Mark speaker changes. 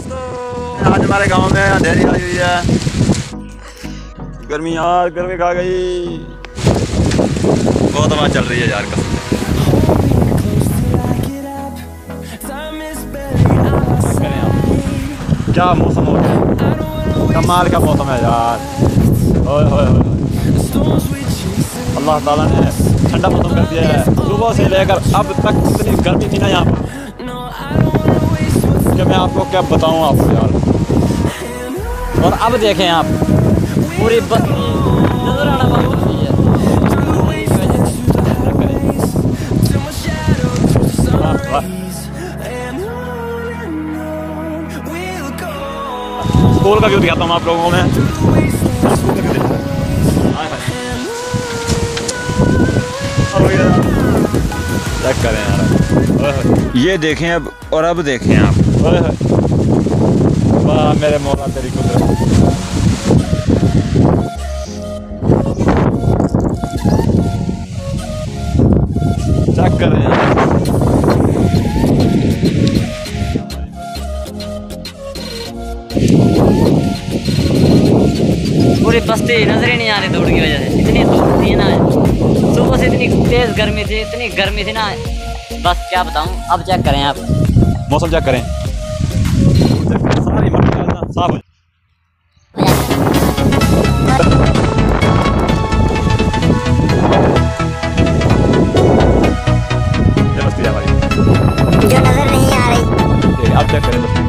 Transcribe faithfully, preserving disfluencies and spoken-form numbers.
Speaker 1: दोस्तों, आज हमारे गांव में अंधेरी आई हुई है। गर्मी यार, गर्मी खा गई। बहुत हवा चल रही है यार कसम। क्या मौसम हो गया, कमाल का मौसम है यार। ओए होए होए, अल्लाह ताला ने ठंडा मौसम कर दिया है। सुबह से लेकर अब तक इतनी गर्मी थी ना यहाँ पर कि मैं आपको क्या बताऊँ आपको यार। और अब देखें आप, पूरी बत्ती नजर आना बंद हो गई है। स्कूल का व्यू दिखाता हूँ आप लोगों में। चेक करें यार, ये देखें अब, और अब देखें आप। वाह मेरे मौला तेरी कुदरत। चेक करें यार,
Speaker 2: पूरी बस्ती नजर ही नहीं आ रही धूप की वजह से। इतनी धूप थी ना, सुबह से इतनी तेज गर्मी थी, इतनी गर्मी थी ना, बस क्या बताऊं। अब चेक करें आप,
Speaker 1: मौसम चेक करें, सारी मट्टी साफ हो।
Speaker 2: जो नजर नहीं आ रही,
Speaker 1: अब चेक करें।